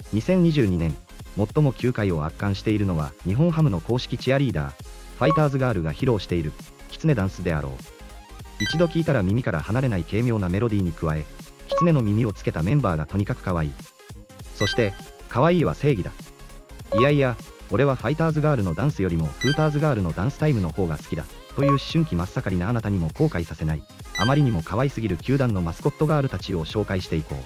2022年、最も球界を圧巻しているのは日本ハムの公式チアリーダー、ファイターズガールが披露しているキツネダンスであろう。一度聞いたら耳から離れない軽妙なメロディーに加え、キツネの耳をつけたメンバーがとにかく可愛い。そして、可愛いは正義だ。いやいや、俺はファイターズガールのダンスよりもフーターズガールのダンスタイムの方が好きだ。という思春期真っ盛りなあなたにも後悔させない、あまりにも可愛すぎる球団のマスコットガールたちを紹介していこ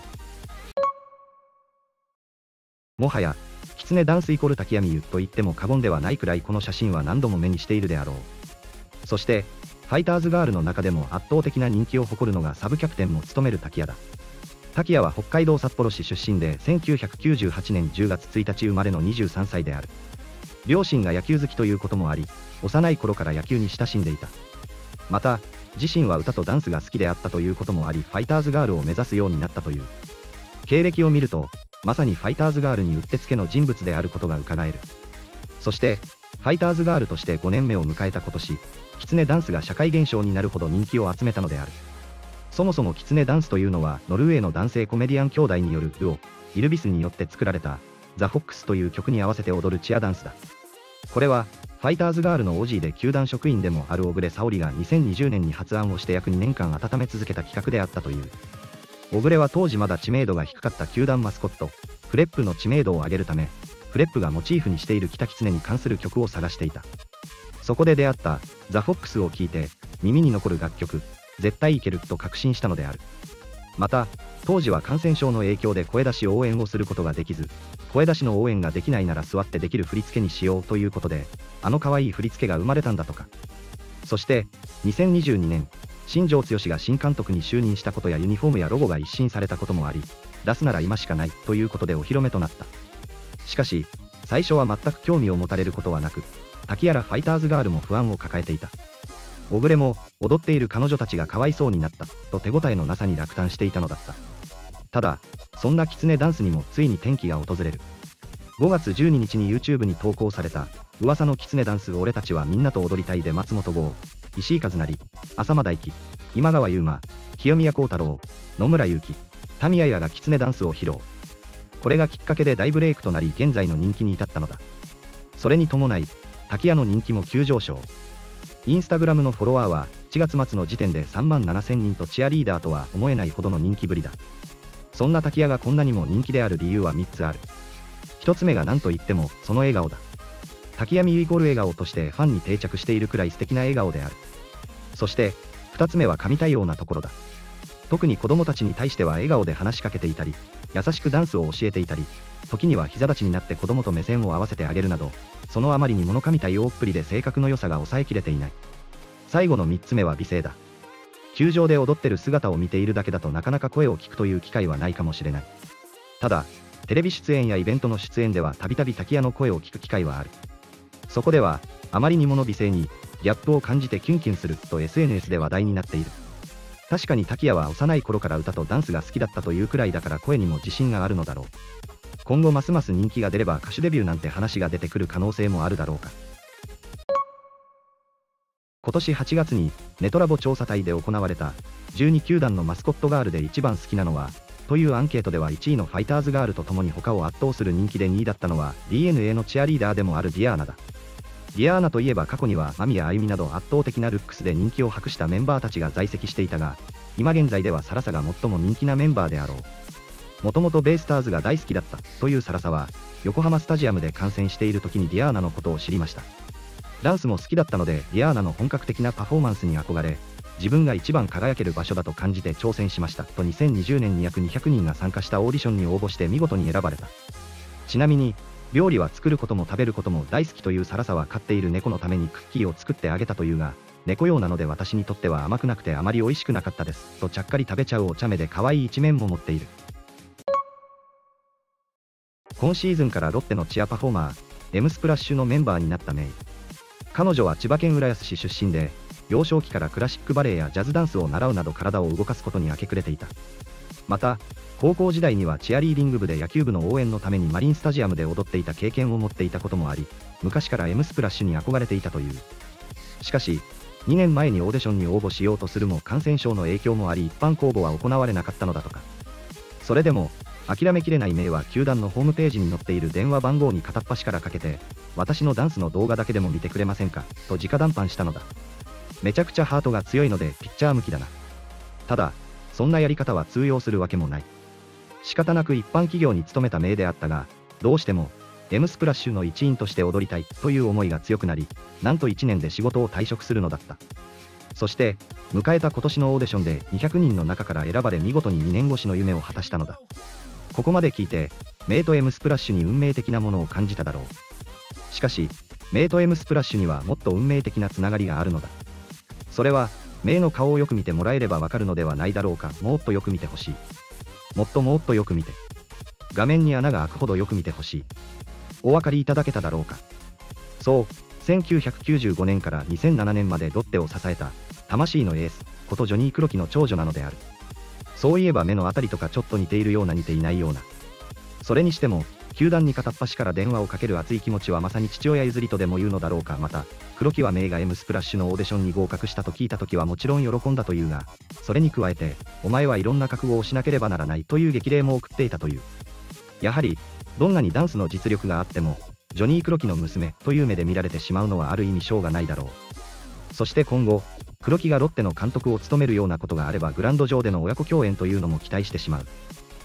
う。もはや、キツネダンスイコール滝谷美優と言っても過言ではないくらいこの写真は何度も目にしているであろう。そして、ファイターズガールの中でも圧倒的な人気を誇るのがサブキャプテンも務める滝谷だ。滝谷は北海道札幌市出身で1998年10月1日生まれの23歳である。両親が野球好きということもあり、幼い頃から野球に親しんでいた。また、自身は歌とダンスが好きであったということもあり、ファイターズガールを目指すようになったという。経歴を見ると、まさにファイターズガールにうってつけの人物であることが伺える。そして、ファイターズガールとして5年目を迎えた今年、キツネダンスが社会現象になるほど人気を集めたのである。そもそもキツネダンスというのは、ノルウェーの男性コメディアン兄弟によるデュオ、イルビスによって作られた、ザ・フォックスという曲に合わせて踊るチアダンスだ。これは、ファイターズガールのオジーで球団職員でもある小暮沙織が2020年に発案をして約2年間温め続けた企画であったという。小暮は当時まだ知名度が低かった球団マスコット、フレップの知名度を上げるため、フレップがモチーフにしているキタキツネに関する曲を探していた。そこで出会ったザ・フォックスを聴いて、耳に残る楽曲、絶対いけると確信したのである。また、当時は感染症の影響で声出し応援をすることができず、声出しの応援ができないなら座ってできる振り付けにしようということで、あの可愛い振り付けが生まれたんだとか。そして、2022年、新庄剛志が新監督に就任したことやユニフォームやロゴが一新されたこともあり、出すなら今しかないということでお披露目となった。しかし、最初は全く興味を持たれることはなく、滝谷らファイターズガールも不安を抱えていた。小暮も、踊っている彼女たちがかわいそうになった、と手応えのなさに落胆していたのだった。ただ、そんなキツネダンスにもついに転機が訪れる。5月12日に YouTube に投稿された、噂のキツネダンス俺たちはみんなと踊りたいで松本剛、石井一成、浅間大輝、今川優馬、清宮幸太郎、野村祐希、タミヤヤがキツネダンスを披露。これがきっかけで大ブレイクとなり現在の人気に至ったのだ。それに伴い、滝谷の人気も急上昇。インスタグラムのフォロワーは1月末の時点で3万7000人とチアリーダーとは思えないほどの人気ぶりだ。そんな滝谷がこんなにも人気である理由は3つある。1つ目が何と言ってもその笑顔だ。滝谷美優イコール笑顔としてファンに定着しているくらい素敵な笑顔である。そして2つ目は神対応なところだ。特に子供たちに対しては笑顔で話しかけていたり、優しくダンスを教えていたり、時には膝立ちになって子供と目線を合わせてあげるなど、そのあまりに物神対応っぷりで性格の良さが抑えきれていない。最後の3つ目は美声だ。球場で踊ってる姿を見ているだけだとなかなか声を聞くという機会はないかもしれない。ただ、テレビ出演やイベントの出演ではたびたび滝谷の声を聞く機会はある。そこでは、あまりにもの美声に、ギャップを感じてキュンキュンすると SNS で話題になっている。確かに滝谷は幼い頃から歌とダンスが好きだったというくらいだから声にも自信があるのだろう。今後ますます人気が出れば歌手デビューなんて話が出てくる可能性もあるだろうか。今年8月にネトラボ調査隊で行われた12球団のマスコットガールで一番好きなのはというアンケートでは1位のファイターズガールとともに他を圧倒する人気で2位だったのは DNA のチアリーダーでもあるディアーナだ。ディアーナといえば過去には間宮あゆみなど圧倒的なルックスで人気を博したメンバーたちが在籍していたが、今現在ではサラサが最も人気なメンバーであろう。もともとベイスターズが大好きだったというサラサは、横浜スタジアムで観戦している時にディアーナのことを知りました。ダンスも好きだったので、ディアーナの本格的なパフォーマンスに憧れ、自分が一番輝ける場所だと感じて挑戦しましたと2020年に約200人が参加したオーディションに応募して見事に選ばれた。ちなみに、料理は作ることも食べることも大好きというサラサは飼っている猫のためにクッキーを作ってあげたというが、猫用なので私にとっては甘くなくてあまり美味しくなかったですとちゃっかり食べちゃうお茶目で可愛い一面も持っている。今シーズンからロッテのチアパフォーマー、Mスプラッシュのメンバーになったメイ。彼女は千葉県浦安市出身で、幼少期からクラシックバレエやジャズダンスを習うなど体を動かすことに明け暮れていた。また、高校時代にはチアリーディング部で野球部の応援のためにマリンスタジアムで踊っていた経験を持っていたこともあり、昔から Mスプラッシュに憧れていたという。しかし、2年前にオーディションに応募しようとするも感染症の影響もあり一般公募は行われなかったのだとか。それでも、 諦めきれないメイは球団のホームページに載っている電話番号に片っ端からかけて、私のダンスの動画だけでも見てくれませんかと直談判したのだ。めちゃくちゃハートが強いのでピッチャー向きだな。ただ、そんなやり方は通用するわけもない。仕方なく一般企業に勤めたメイであったが、どうしても M スプラッシュの一員として踊りたいという思いが強くなり、なんと1年で仕事を退職するのだった。そして、迎えた今年のオーディションで200人の中から選ばれ見事に2年越しの夢を果たしたのだ。ここまで聞いて、メイと M スプラッシュに運命的なものを感じただろう。しかし、メイと M スプラッシュにはもっと運命的なつながりがあるのだ。それは、メイの顔をよく見てもらえればわかるのではないだろうか。もっとよく見てほしい。もっともっとよく見て。画面に穴が開くほどよく見てほしい。お分かりいただけただろうか。そう、1995年から2007年までロッテを支えた、魂のエース、ことジョニー・黒木の長女なのである。そういえば目のあたりとかちょっと似ているような似ていないような。それにしても、球団に片っ端から電話をかける熱い気持ちはまさに父親譲りとでも言うのだろうか。また、黒木はメイが M スプラッシュのオーディションに合格したと聞いた時はもちろん喜んだというが、それに加えて、お前はいろんな覚悟をしなければならないという激励も送っていたという。やはり、どんなにダンスの実力があっても、ジョニー・黒木の娘という目で見られてしまうのはある意味しょうがないだろう。そして今後、黒木がロッテの監督を務めるようなことがあればグラウンド上での親子共演というのも期待してしまう。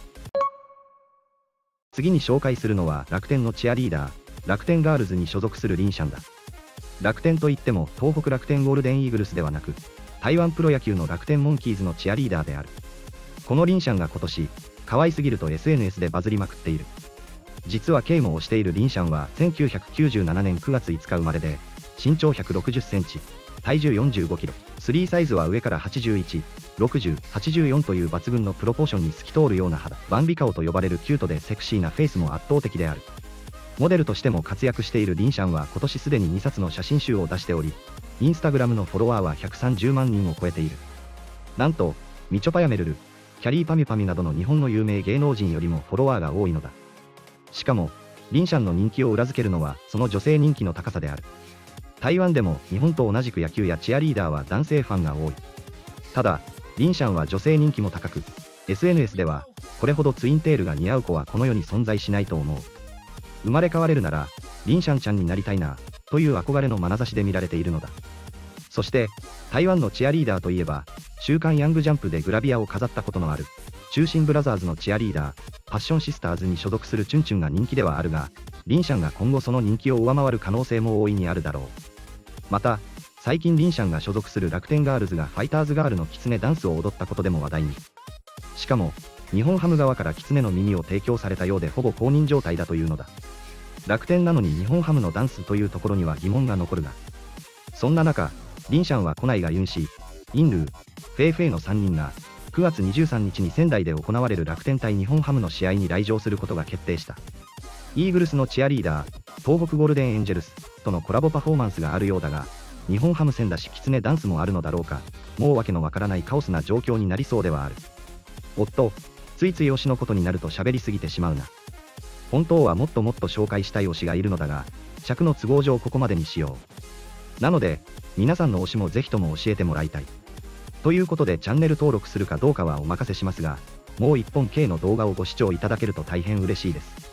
次に紹介するのは楽天のチアリーダー、楽天ガールズに所属するリンシャンだ。楽天といっても東北楽天ゴールデンイーグルスではなく、台湾プロ野球の楽天モンキーズのチアリーダーである。このリンシャンが今年、可愛すぎると SNS でバズりまくっている。実は K も推しているリンシャンは1997年9月5日生まれで、身長160センチ、体重45キロ、3サイズは上から81、60、84という抜群のプロポーションに透き通るような肌、バンビ顔と呼ばれるキュートでセクシーなフェイスも圧倒的である。モデルとしても活躍しているリンシャンは今年すでに2冊の写真集を出しており、インスタグラムのフォロワーは130万人を超えている。なんと、みちょぱやめるる、キャリーパミュパミュなどの日本の有名芸能人よりもフォロワーが多いのだ。しかも、リンシャンの人気を裏付けるのはその女性人気の高さである。台湾でも日本と同じく野球やチアリーダーは男性ファンが多い。ただ、リンシャンは女性人気も高く、SNS では、これほどツインテールが似合う子はこの世に存在しないと思う。生まれ変われるなら、リンシャンちゃんになりたいな、という憧れの眼差しで見られているのだ。そして、台湾のチアリーダーといえば、週刊ヤングジャンプでグラビアを飾ったことのある、中心ブラザーズのチアリーダー、パッションシスターズに所属するチュンチュンが人気ではあるが、リンシャンが今後その人気を上回る可能性も大いにあるだろう。また、最近リンシャンが所属する楽天ガールズがファイターズガールのキツネダンスを踊ったことでも話題に。しかも、日本ハム側からキツネの耳を提供されたようでほぼ公認状態だというのだ。楽天なのに日本ハムのダンスというところには疑問が残るが。そんな中、リンシャンはコナイがユンシー、インルー、フェイフェイの3人が、9月23日に仙台で行われる楽天対日本ハムの試合に来場することが決定した。イーグルスのチアリーダー、東北ゴールデンエンジェルスとのコラボパフォーマンスがあるようだが、日本ハム戦だしキツネダンスもあるのだろうか、もうわけのわからないカオスな状況になりそうではある。おっと、ついつい推しのことになると喋りすぎてしまうな。本当はもっともっと紹介したい推しがいるのだが、尺の都合上ここまでにしよう。なので、皆さんの推しもぜひとも教えてもらいたい。ということでチャンネル登録するかどうかはお任せしますが、もう一本 K の動画をご視聴いただけると大変嬉しいです。